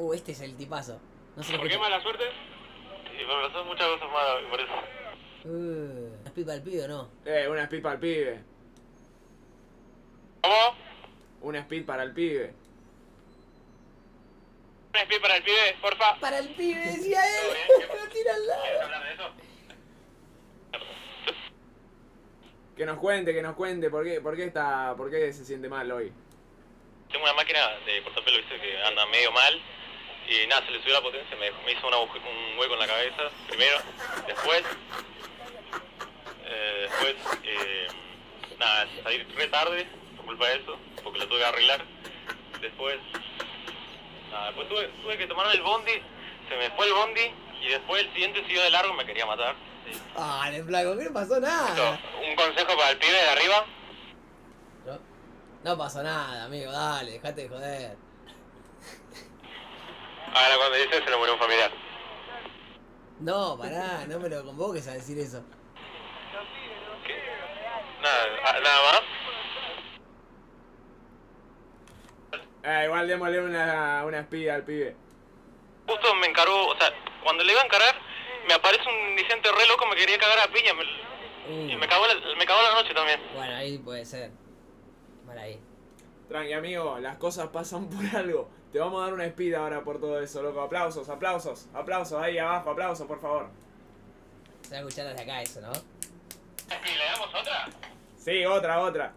Este es el tipazo. No se lo ¿Por qué escucha. mala suerte? Y por razón muchas cosas malas, por eso. ¿Es pipa al pibe o no? Una speed para el pibe. ¿Cómo? Una speed para el pibe. Un speed para el pibe, porfa. Para el pibe, decía él. Lo tira al ¿Quieres lado. hablar de eso? Que nos cuente por qué se siente mal hoy. Tengo una máquina de cortapelo, viste, que anda medio mal. Y nada, se le subió la potencia, me hizo un hueco en la cabeza, primero. Después, nada, salí re tarde por culpa de eso, porque lo tuve que arreglar. Después, nada, después tuve que tomar el bondi, se me fue el bondi. Y después el siguiente siguió de largo y me quería matar. Dale, flaco, que no pasó nada. Un consejo para el pibe de arriba. No pasó nada, amigo, dale, dejate de joder. Ahora cuando dice se le murió un familiar. No, pará, no me lo convoques a decir eso. ¿Qué? Nada más. Igual démosle una speed al pibe. Justo me encargó, o sea, cuando le iba a encarar, me aparece un indigente re loco, me quería cagar a piña. Y me cagó la noche también. Bueno, ahí puede ser. Vale, ahí. Tranqui, amigo, las cosas pasan por algo. Te vamos a dar una speed ahora por todo eso, loco. Aplausos, aplausos, aplausos ahí abajo, aplausos, por favor. Se va a escuchar desde acá eso, ¿no? ¿Y le damos otra? Sí, otra.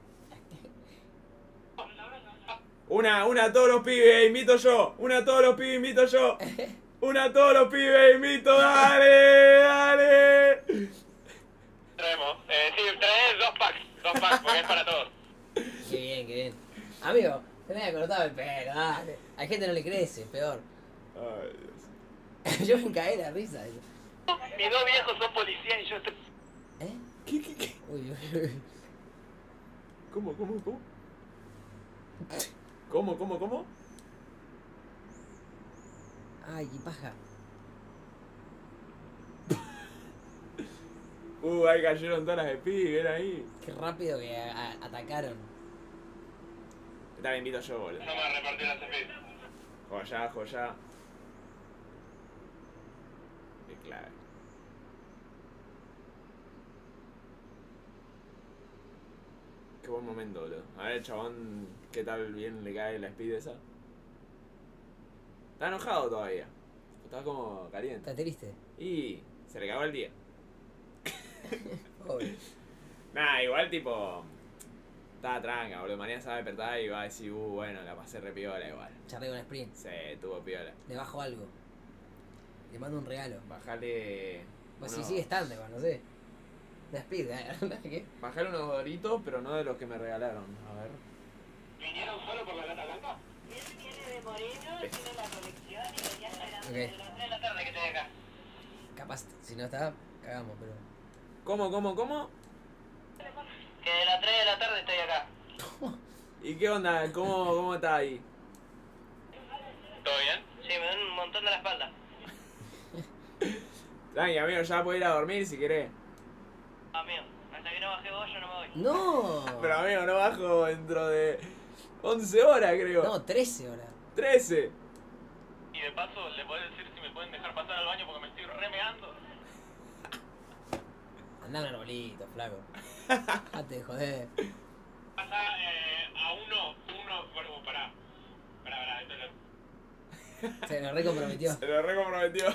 Una a todos los pibes, invito yo. Una a todos los pibes, invito yo. Una a todos los pibes, invito. Dale. Traemos. Sí, traes dos packs, porque es para todos. Qué bien. Amigo, tenés que cortar el pelo, dale. Hay gente que no le crece, peor. Ay, Dios. Yo me caí de la risa. Mis dos viejos son policías y yo estoy... ¿Eh? ¿Qué? Uy. ¿Cómo? Ay, qué paja. Ahí cayeron todas las speed, ven ahí. Qué rápido que atacaron. Dale, invito yo, boludo. No me va a repartir las speed. Joya. Qué clave. Qué buen momento, boludo. A ver, chabón, ¿qué tal bien le cae la speed esa? Está enojado todavía. Está como caliente. ¿Está triste? Y se le cagó el día. Pobre. Nah, igual tipo... Estaba tranca, boludo. Mañana se va a despertar y va a decir, bueno, la pasé re piola igual. Charlé con Sprint. Sí, tuvo piola. Le bajo algo. Le mando un regalo. Bajale... Pues si sigue estando, igual, no sé. La Speed, ¿qué? Bajale unos doritos, pero no de los que me regalaron. A ver. ¿Vinieron solo por la lata blanca? Él viene de Moreno, tiene la colección y venía esperando Ok. de las 3 de la tarde que te acá. Capaz, si no está, cagamos, pero... ¿Cómo? Que de las 3 de la tarde estoy acá. ¿Y qué onda? ¿Cómo está ahí? ¿Todo bien? Sí, me dan un montón de la espalda. Dani, amigo, ya puedes ir a dormir si querés. Amigo, hasta que no baje vos yo no me voy. ¡No! Pero amigo, no bajo dentro de 11 horas, creo. No, 13 horas. 13. Y de paso, le podés decir si me pueden dejar pasar al baño porque me estoy remeando. Andá un arbolito, flaco. Dejate de joder. Pasa a uno, bueno, pará, esto es lo... Se lo recomprometió. Se lo recomprometió.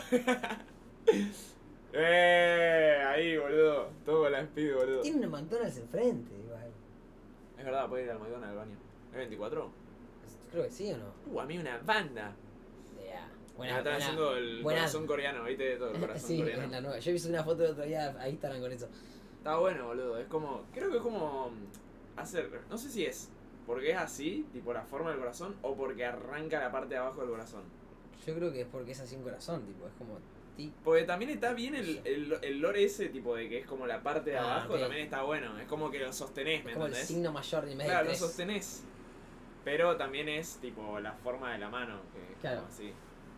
Ahí, boludo. Todo con la speed, boludo. Tiene un McDonald's enfrente, igual. Es verdad, puede ir al McDonald's al baño. ¿Es 24? Creo que sí o no. Amigo, una banda. Yeah. Están haciendo el corazón coreano, ¿viste? Todo el corazón Sí, coreano. en la nueva. Yo hice una foto el otro día a Instagram con eso. Está bueno, boludo. Es como. Creo que es como. Hacer. No sé si es porque es así, tipo la forma del corazón, o porque arranca la parte de abajo del corazón. Yo creo que es porque es así un corazón, tipo, es como... Porque también está bien el lore ese, tipo de que es como la parte de abajo, ok. también está bueno. Es como que lo sostenés, ¿me Es como el entendés? signo mayor en vez Claro, de lo 3. sostenés. Pero también es tipo la forma de la mano, que es Claro. como así.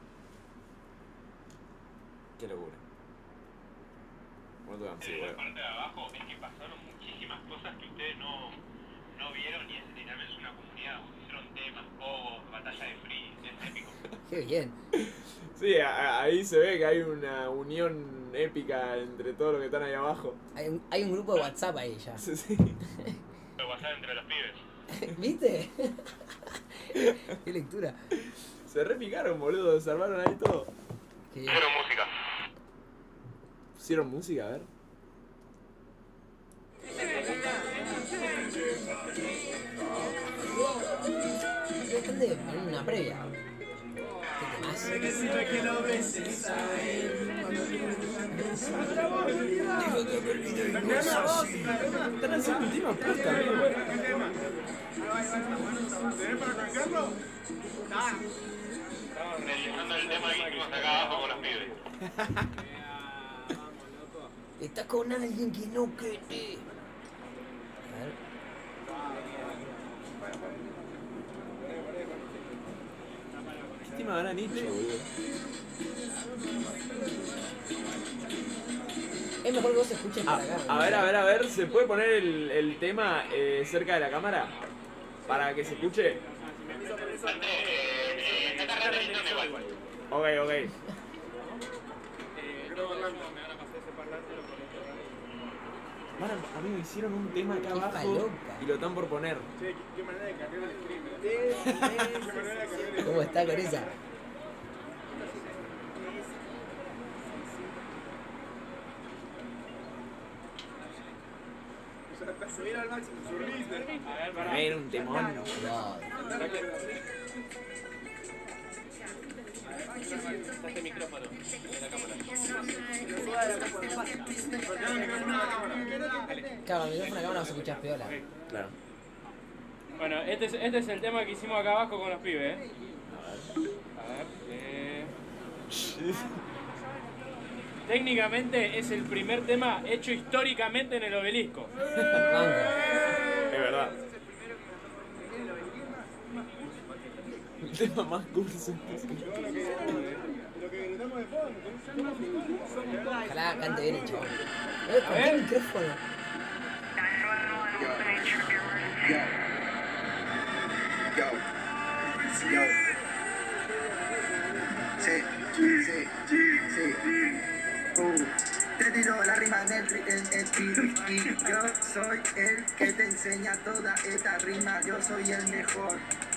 Qué locura. ¿Cómo te En la parte de abajo es que pasaron muchísimas cosas que ustedes no vieron y es literalmente una comunidad. Tron temas, Pogo, Batalla de Free, es épico. Qué bien. Sí, ahí se ve que hay una unión épica entre todos los que están ahí abajo. Hay un grupo de WhatsApp ahí ya. Sí, sí. El WhatsApp entre los pibes. ¿Viste? Qué lectura. Se repicaron, boludo, se armaron ahí todo. Qué bien. Pero música. Pusieron música, a ver. Están en una previa. ¿Qué temas? Están haciendo un tema posta, amigo. Realizando el tema que hicimos acá abajo con los pibes. Está con alguien que no quiere. A ver. ¿Qué tema habrán hecho, boludo? Es mejor que vos escuches para acá. A ver, ¿se puede poner el tema cerca de la cámara? Para que se escuche. Está realizando igual. Ok. Amigo, hicieron un tema acá Qué abajo falopa. y lo están por poner. ¿Cómo está con esa? Era un temón. No. Este micrófono de la cámara. Claro, el micrófono acá no vas a escuchar piola. Claro. Bueno, este es el tema que hicimos acá abajo con los pibes, ¿eh? A ver. Técnicamente es el primer tema hecho históricamente en el Obelisco. Banco. Es verdad. El tema más curso. Ojalá cante bien el chabón. ¿Con qué micrófono? Te tiro la rima en el y yo soy el que te enseña toda esta rima. Yo soy el mejor.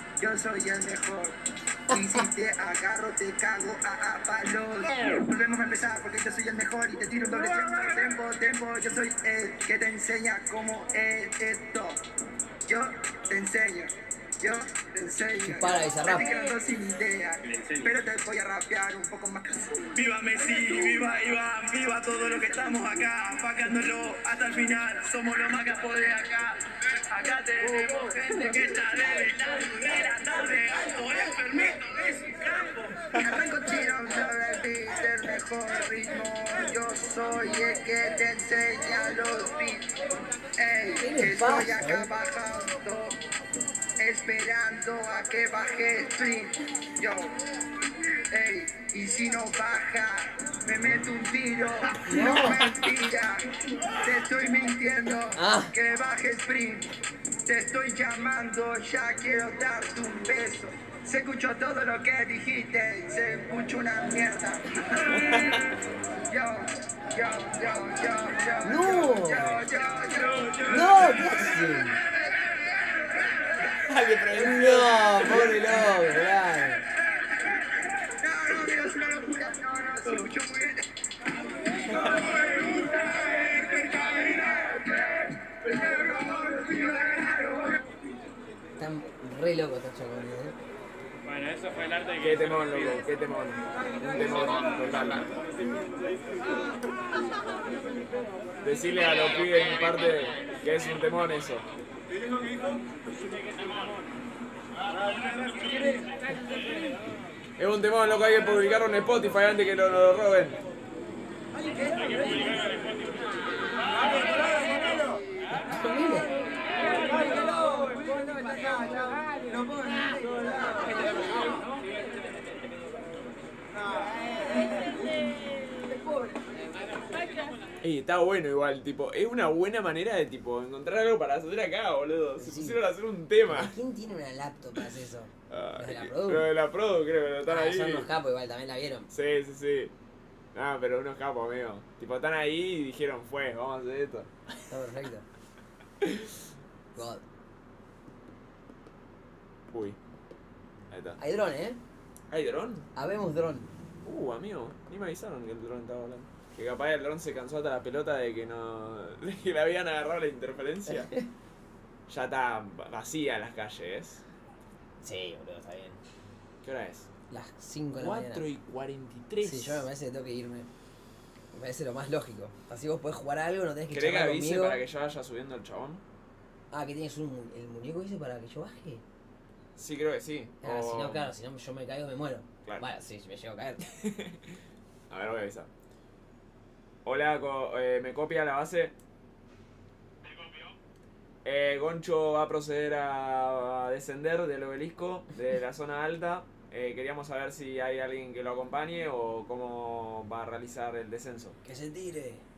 Y si te agarro te cago a palos. Volvemos a empezar porque yo soy el mejor y te tiro un doble tempo. Yo soy el que te enseña cómo es esto. Yo te enseño. Para esa rap. Me quedo sin idea, pero te voy a rapear un poco más. Viva Messi, viva Iván, viva todo lo que estamos acá, pacándolo hasta el final, somos los más capos de acá. Acá tenemos gente que está de la tarde, alto el permiso de su campo. Arranco tiro sobre el beat, el mejor ritmo. Yo soy el que te enseña los beats. Ey, estoy acá bajando, esperando a que baje el stream. Yo, ey, y si no baja, me meto un tiro. No mentira, te estoy mintiendo. Que baje el sprint, te estoy llamando, ya quiero darte un beso. Se escuchó todo lo que dijiste, se escuchó una mierda. No, ¿qué haces? No, pobre loco, claro. No, es una locura. No, se escuchó muy bien. Están re locos estos chabones, Bueno, eso fue el arte que... Qué temón, loco, qué temón. Un temón total. Decirle a los pibes en mi parte que es un temón eso. Es un temón, loco, hay que publicarlo en Spotify antes que lo roben. Ey, está bueno igual, tipo, es una buena manera de tipo encontrar algo para hacer acá, boludo. Se Sí. pusieron a hacer un tema. ¿Quién tiene una laptop para hacer eso? Ah, ¿Los de la Produ? Lo de la Produ, creo que lo están ahí. Son unos capos igual, también la vieron. Sí, sí, sí. Ah, pero unos capos, amigo. Tipo, están ahí y dijeron, vamos a hacer esto. Está perfecto. God. Uy. Ahí está. Hay dron, ¿eh? ¿Hay dron? Habemos dron. Amigo, ni me avisaron que el dron estaba volando. Que capaz el dron se cansó hasta la pelota de que no. De que le habían agarrado la interferencia. Ya está vacía las calles. Sí, boludo, está bien. ¿Qué hora es? Las 5 de la mañana. 4:43. Sí, yo me parece que tengo que irme. Me parece lo más lógico. Así vos podés jugar algo, no tenés que ¿Querés que charlar avise conmigo. para que yo vaya subiendo el chabón? Ah, ¿que tienes el muñeco ese para que yo baje? Sí, creo que sí. Ah, O- si no, claro, si no yo me caigo me muero. Claro. Bueno, sí, si me llego a caer. A ver, voy a avisar. Hola, ¿me copia la base? Goncho va a proceder a descender del obelisco de la zona alta. Queríamos saber si hay alguien que lo acompañe o cómo va a realizar el descenso. Que se tire.